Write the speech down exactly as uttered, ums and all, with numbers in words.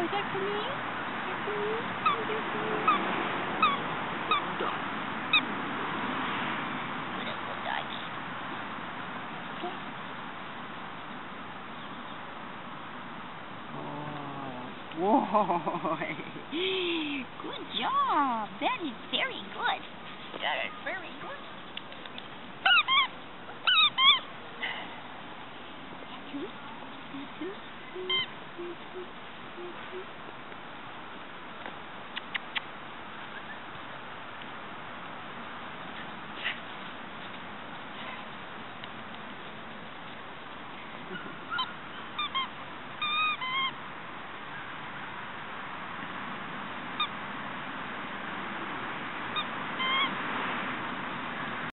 that for me? Is that for me? Is that for me? Good dog. Beautiful doggy. Okay. Oh, boy. Good job. That is very good. That is very good. You too? You too? You too? You too?